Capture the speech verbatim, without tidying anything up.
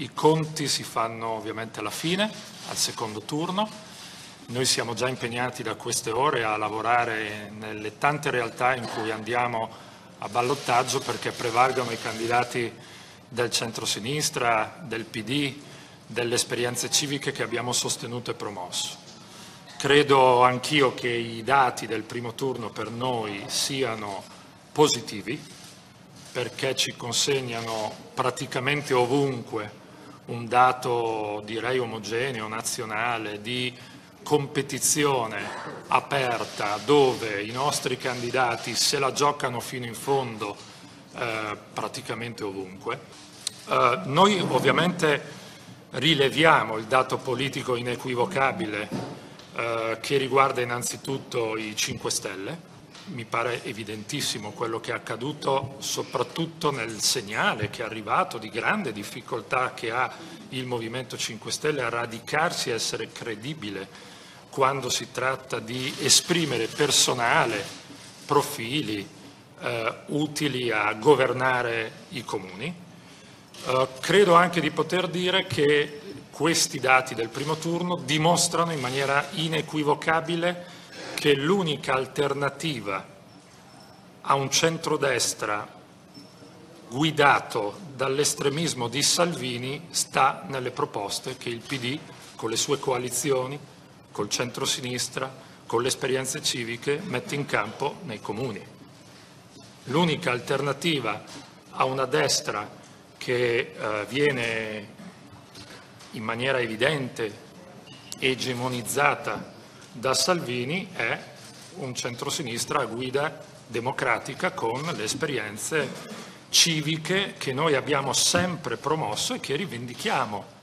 I conti si fanno ovviamente alla fine, al secondo turno. Noi siamo già impegnati da queste ore a lavorare nelle tante realtà in cui andiamo a ballottaggio perché prevalgano i candidati del centro-sinistra, del P D, delle esperienze civiche che abbiamo sostenuto e promosso. Credo anch'io che i dati del primo turno per noi siano positivi perché ci consegnano praticamente ovunque un dato, direi, omogeneo, nazionale, di competizione aperta dove i nostri candidati se la giocano fino in fondo eh, praticamente ovunque. Eh, noi ovviamente rileviamo il dato politico inequivocabile eh, che riguarda innanzitutto i cinque Stelle. Mi pare evidentissimo quello che è accaduto, soprattutto nel segnale che è arrivato di grande difficoltà che ha il Movimento cinque Stelle a radicarsi e essere credibile quando si tratta di esprimere personale, profili eh, utili a governare i comuni. Eh, credo anche di poter dire che questi dati del primo turno dimostrano in maniera inequivocabile che l'unica alternativa a un centrodestra guidato dall'estremismo di Salvini sta nelle proposte che il P D, con le sue coalizioni, col centrosinistra, con le esperienze civiche, mette in campo nei comuni. L'unica alternativa a una destra che eh, viene in maniera evidente egemonizzata da Salvini è un centrosinistra a guida democratica con le esperienze civiche che noi abbiamo sempre promosso e che rivendichiamo.